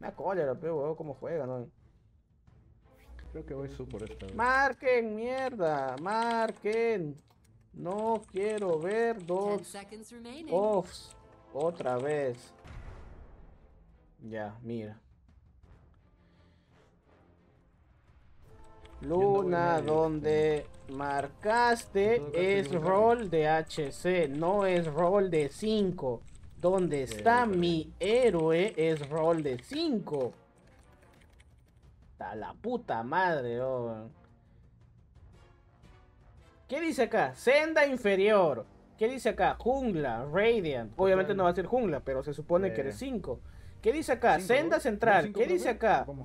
Me da cólera, pero huevón, cómo juegan, ¿no? Creo que voy su por esta vez. Marquen, mierda, marquen. No quiero ver 10 dos seconds remaining. offs otra vez. Ya, mira. Yo no voy Luna, medio, donde En marcaste todo caso, es yo voy rol de HC, no es rol de 5. Donde está voy mi héroe es rol de 5. A la puta madre, oh. ¿Qué dice acá? Senda inferior. ¿Qué dice acá? Jungla, Radiant. Obviamente no va a ser jungla, pero se supone que eres 5. ¿Qué dice acá? ¿Cinco, Senda no? central. ¿Cinco, ¿Qué dice profe? acá? ¿Cómo?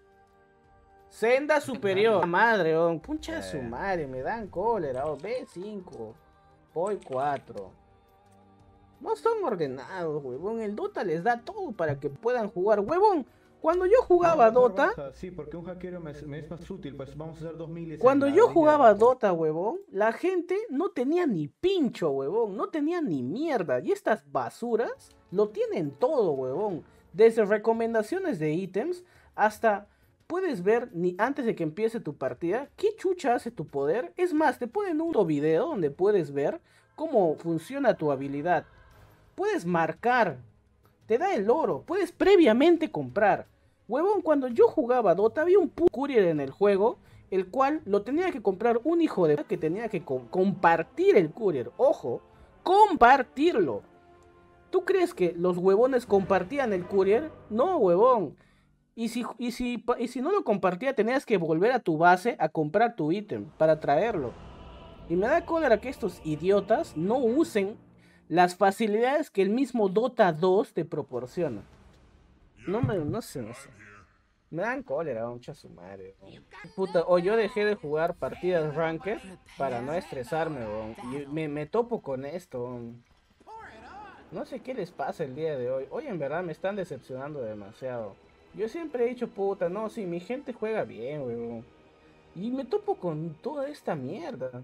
Senda superior. Madre, oh. Puncha Ya, su ya. madre, me dan cólera. Oh. B5. Voy 4. No son ordenados, huevón. El Dota les da todo para que puedan jugar, huevón. Cuando yo jugaba No, mejor Dota, vamos sí, porque un hackero me es más útil, pues vamos a hacer 2000 cuando en la yo línea de jugaba abajo. Dota, huevón, la gente no tenía ni pincho, huevón, no tenía ni mierda. Y estas basuras lo tienen todo, huevón. Desde recomendaciones de ítems hasta puedes ver ni antes de que empiece tu partida qué chucha hace tu poder. Es más, te ponen un video donde puedes ver cómo funciona tu habilidad. Puedes marcar, te da el oro, puedes previamente comprar. Huevón, cuando yo jugaba Dota había un courier en el juego, el cual lo tenía que comprar un hijo de que tenía que compartir el courier. Ojo, compartirlo. ¿Tú crees que los huevones compartían el courier? No, huevón. Y si no lo compartía, tenías que volver a tu base a comprar tu ítem para traerlo. Y me da cólera que estos idiotas no usen las facilidades que el mismo Dota 2 te proporciona. No sé. Me dan cólera, mucha su madre. Puta, o yo dejé de jugar partidas ranked para no estresarme, weón. Y me topo con esto, weón. No sé qué les pasa el día de hoy. Hoy en verdad me están decepcionando demasiado. Yo siempre he dicho, puta, no, sí, mi gente juega bien, weón. Y me topo con toda esta mierda.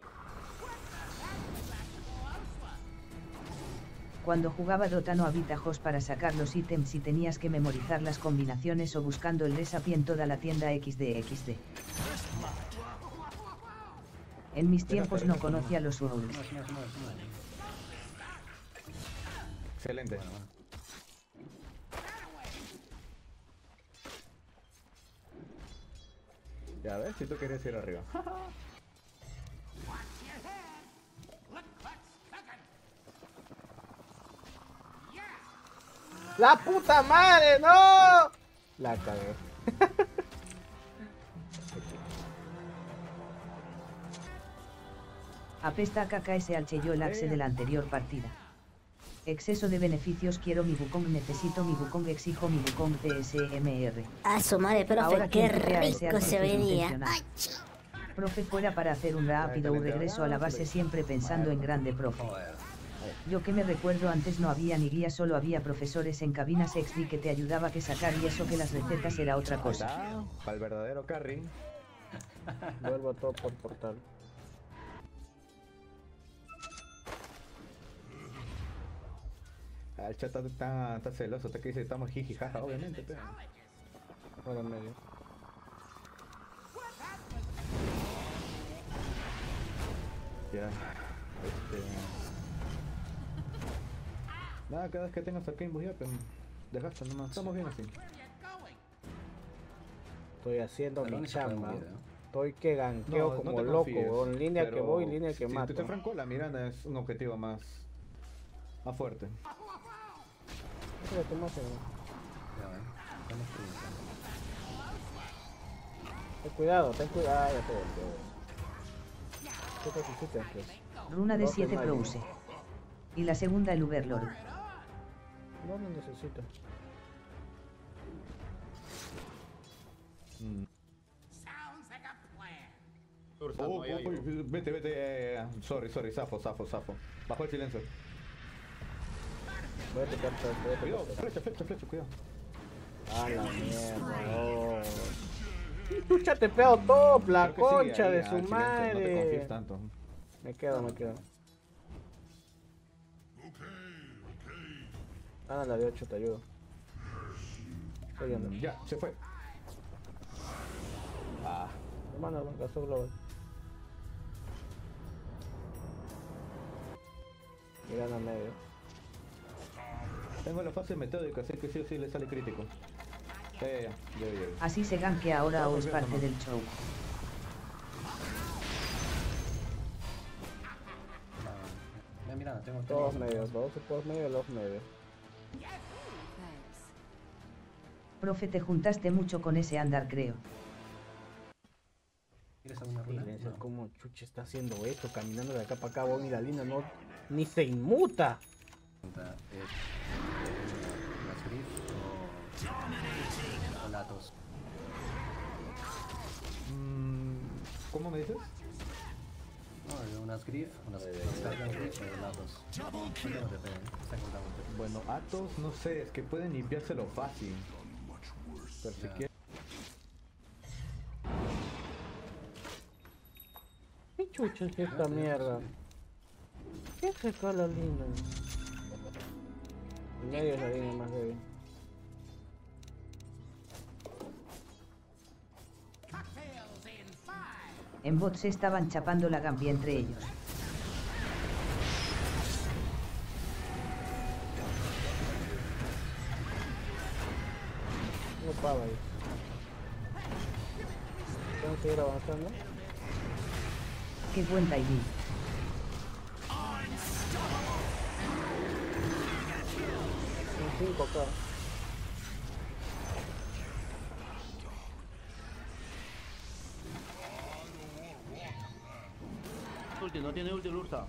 Cuando jugaba Dota no había tajos para sacar los ítems y tenías que memorizar las combinaciones o buscando el recipe en toda la tienda XD. En mis tiempos no conocía los rules. Excelente. Ya ves, si tú querías ir arriba. ¡La puta madre! ¡No! La cagué. Apesta KKS al cheyo el axe de la anterior partida. Exceso de beneficios, quiero mi Wukong, necesito mi Wukong, exijo mi Wukong TSMR. A su madre, profe, Ahora qué quien crea ese rico se acceso es veía. intencional. Ay, Profe, fuera para hacer un rápido regreso a la base siempre pensando en grande, profe. Yo que me recuerdo antes no había ni guía, solo había profesores en cabinas XD que te ayudaba que sacar y eso que las recetas era otra cosa. Para el verdadero carry. Vuelvo todo por portal. El chat está celoso, está que dice estamos jijijaja, obviamente, pero. Ahora medio. Ya. Nada, cada vez que tengas a Kane ya, pero dejaste nomás. Estamos bien así. Estoy haciendo mi Perdón, esa fue chamba. movida, ¿no? Estoy que ganqueo No, como no te loco, confíes, weón. Línea que pero voy, línea que si mato. te franco, la Miranda es un objetivo más fuerte. Eso lo tomas, weón. Ya, estamos Ten cuidado, ten cuidado. Ya te volteo. ¿Qué te necesitas, pues? Runa de No, 7 pues, Pro nadie. use. Y la segunda el Uberlord. No lo necesito. Vete, sorry, zafo. Bajo el silencio. Voy a tocar todo, voy a Cuidado, tocar todo. flecha, cuidado. A la mierda, oh. Chucha, te pego top, la Creo que sigue concha ahí, de su al silencio, no te confíes madre. tanto. Me quedo. Ah, la de 8 te ayudo. Estoy yendo. Ya, se fue. Ah, hermano, gastó global. Miran a medio. Tengo la fase metódica, así que sí o sí le sale crítico. Ya. Así se gankea ahora o es parte del show. Mira, tengo Dos medios, dos por medio, dos medios. Profe, te juntaste mucho con ese andar, creo. ¿Quieres alguna runa? Silencio, No. cómo chucha está haciendo esto, caminando de acá para acá, y la línea no, ni se inmuta. Pregunta, ¿las Griff o Latos? ¿Cómo me dices? No, unas Griff, unas cargas de Latos. ¿Cuánto te piden? Está contando. Bueno, Atos, no sé, es que pueden limpiárselo fácil. Pero si Ya. quieres... ¿Qué chucha es esta mierda? ¿Qué se cae la línea? En medio es la línea más débil. En bot se estaban chapando la gambi entre ellos. No pava ahí. Tengo que ir avanzando. Qué buen timing. En 5 acá. Ulti, no tiene ulti el Ursa.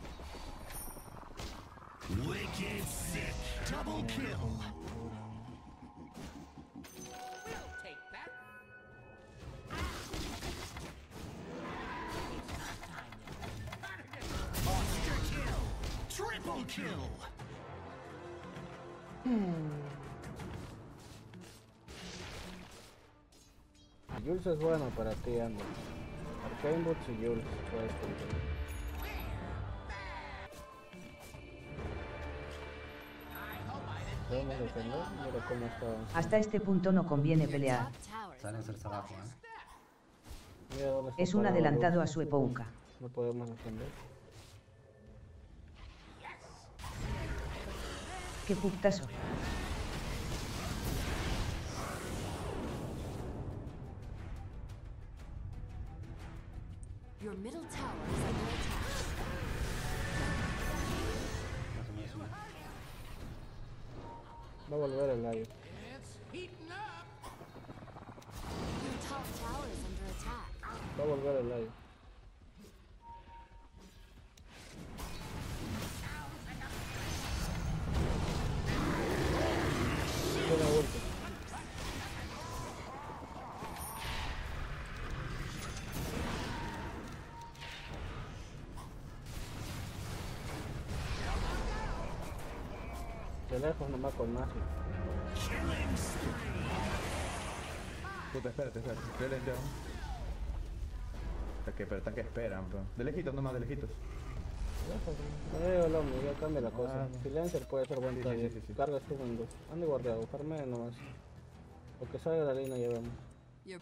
Jules es bueno para ti, Ander. Arcane Boots y Jules puedes controlar. ¿Podemos defender? Mira cómo está. Hasta este punto no conviene pelear. Salen cerca abajo, Mira dónde está Es un parado adelantado a Lux. su época. No podemos defender. Qué putazo. Your middle tower is under attack. Más o menos una. Va a volver el aire. Your top tower is under attack. Va a volver el aire. Tiene ulti. De lejos nomás con magia. Puta, espérate. Esperen ya. Hasta que esperan, bro. De lejitos nomás, de lejitos. El hombre, ya cambia la cosa. Ah, no. Silencer puede ser buen Sí, target. sí. Carga tu mundo. Ande guardado, farme nomás. Lo que salga de la línea ya vemos. Your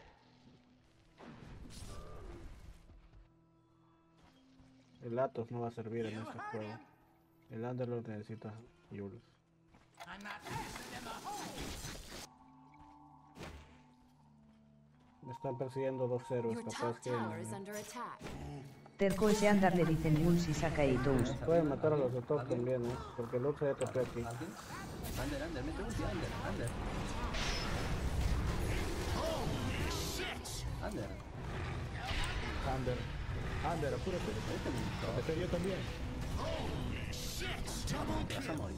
El Atos no va a servir en este juego. El Underlord necesita Jules. Me están persiguiendo dos héroes, your capaz top que tower is under attack. Terco ese andar le dicen Wolves y saca y Tous. pueden matar a los de top también, porque Lux ya te fue aquí. ¿Alguien? Under, mete ulti, under. Ander, apúrate. Estoy yo también. Te vas a morir.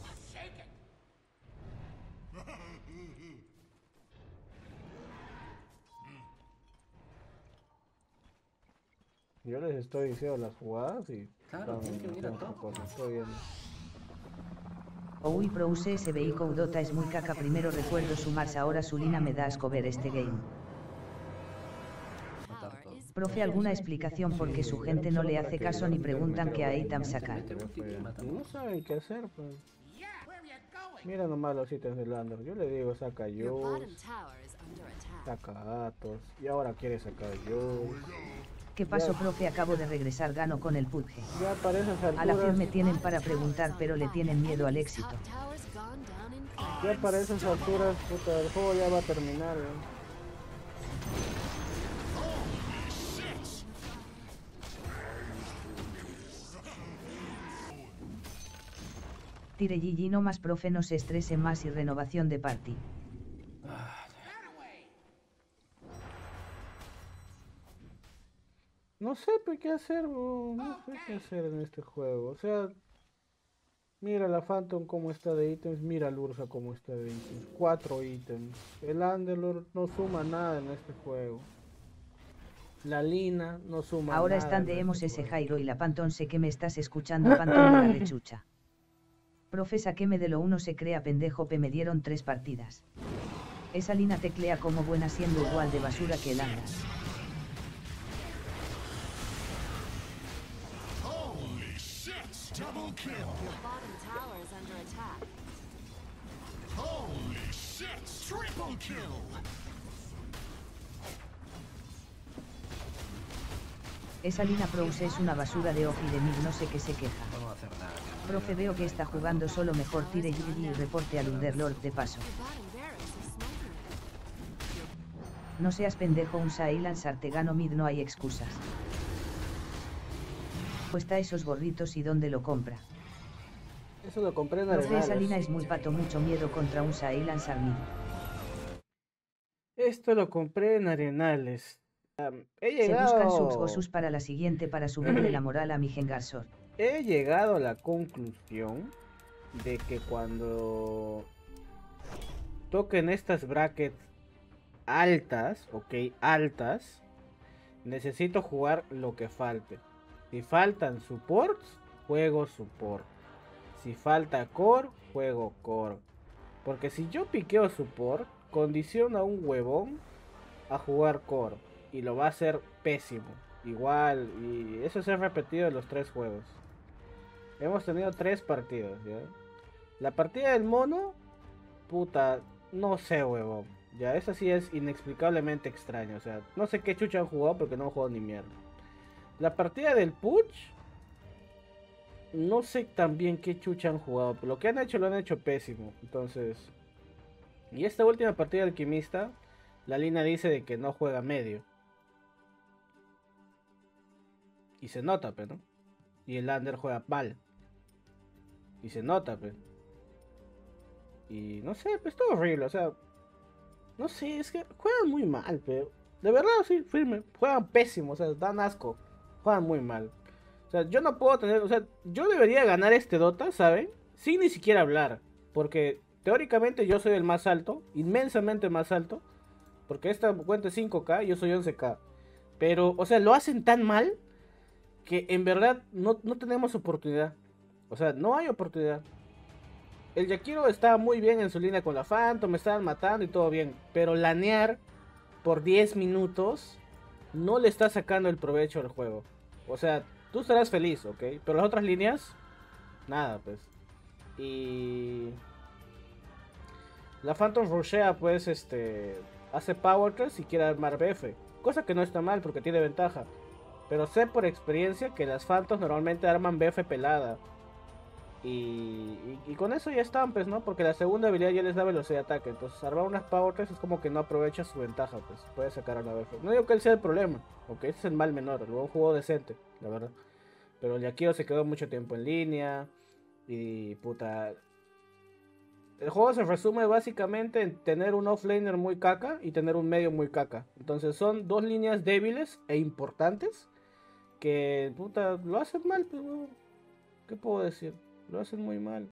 Yo les estoy diciendo las jugadas y... Claro, tienen que venir a otra top. cosa, estoy viendo. Oui pro UCSBI Dota es muy caca, primero recuerdo su Mars, ahora su Lina me da asco ver este game. Tower is Profe, ¿alguna explicación por qué su gente no le hace caso ni preguntan qué a Itam sacar? Mete ulti y mata. No saben qué hacer, pues. Mira nomás los ítems de Lander. Yo le digo, saca Your yo, bottom tower is under attack. saca Atos. Y ahora quiere sacar yo. ¿Qué pasó, profe? Acabo de regresar, gano con el PUBG. Ya para esas A la alturas, firme tienen para preguntar, pero le tienen miedo al éxito. Top tower's gone down in flames. ya para esas alturas, puta, el juego ya va a terminar, Tire GG no más, profe, no se estrese más y renovación de party. No sé pues, qué hacer, bro. No sé qué hacer en este juego. O sea, mira la Phantom cómo está de ítems, mira el Ursa cómo está de ítems. 4 ítems. El Underlord no suma nada en este juego. La Lina no suma Ahora nada. están en de emos este ese juego. Jairo y la Pantón, sé que me estás escuchando, Pantón de la rechucha. Profe, saqueme de lo uno, se crea pendejo, me dieron 3 partidas. Esa Lina teclea como buena siendo igual de basura que el Andas. Your bottom tower is under attack. Esa Lina Prose es una basura de ojo y de mí, no sé qué se queja. No va a hacer nada. Profe, veo que está jugando solo, mejor tire GG y reporte al Underlord de paso. Your bottom barracks is smoking. No seas pendejo, un Silence Artegano mid, no hay excusas. Cuesta esos gorritos y dónde lo compra. Eso lo compré en Profe, esa Arenales. Lina es muy pato, mucho miedo contra un Silence Armid. Esto lo compré en Arenales. He Se buscan subs llegado, Gosus para la siguiente para subirle la moral a mi Gengarsor. he llegado a la conclusión de que cuando toquen estas brackets altas, altas, necesito jugar lo que falte. Si faltan supports, juego support. Si falta core, juego core. Porque si yo piqueo support, condiciona a un huevón a jugar core. Y lo va a hacer pésimo. Igual, y eso se ha repetido en los 3 juegos. Hemos tenido 3 partidos, ¿ya? La partida del mono, puta, no sé, huevón. Ya, esa sí es inexplicablemente extraño. O sea, no sé qué chucha han jugado porque no han jugado ni mierda. La partida del Puch, no sé también qué chucha han jugado. Pero lo que han hecho lo han hecho pésimo. Entonces, y esta última partida del alquimista, la línea dice de que no juega medio. Y se nota, pero, ¿no? Y el Lander juega mal. Y se nota, pero. Y no sé, pues todo horrible, o sea. No sé, es que juegan muy mal, pero. De verdad, sí, firme. Juegan pésimo, o sea, dan asco. Juegan muy mal. O sea, yo no puedo tener. O sea, yo debería ganar este Dota, ¿saben? Sin ni siquiera hablar. Porque teóricamente yo soy el más alto. Inmensamente más alto. Porque esta cuenta es 5K y yo soy 11K. Pero, o sea, lo hacen tan mal que en verdad no tenemos oportunidad. O sea, no hay oportunidad. El Yakiro estaba muy bien en su línea con la Phantom, me estaban matando y todo bien. Pero lanear por 10 minutos no le está sacando el provecho al juego. O sea, tú estarás feliz, ¿ok? Pero las otras líneas, nada, pues. Y la Phantom rushea, pues, hace power trust y quiere armar BF. Cosa que no está mal porque tiene ventaja. Pero sé por experiencia que las Phantoms normalmente arman BF pelada. Y con eso ya están, pues, ¿no? Porque la segunda habilidad ya les da velocidad de ataque. Entonces, armar unas power trust es como que no aprovecha su ventaja, pues. Puede sacar a una BF. No digo que él sea el problema, ok, ese es el mal menor. Luego un juego decente, la verdad. Pero el Yakiro se quedó mucho tiempo en línea. Y puta. El juego se resume básicamente en tener un offlaner muy caca y tener un medio muy caca. Entonces son dos líneas débiles e importantes que, puta, lo hacen mal, pero ¿qué puedo decir? Lo hacen muy mal.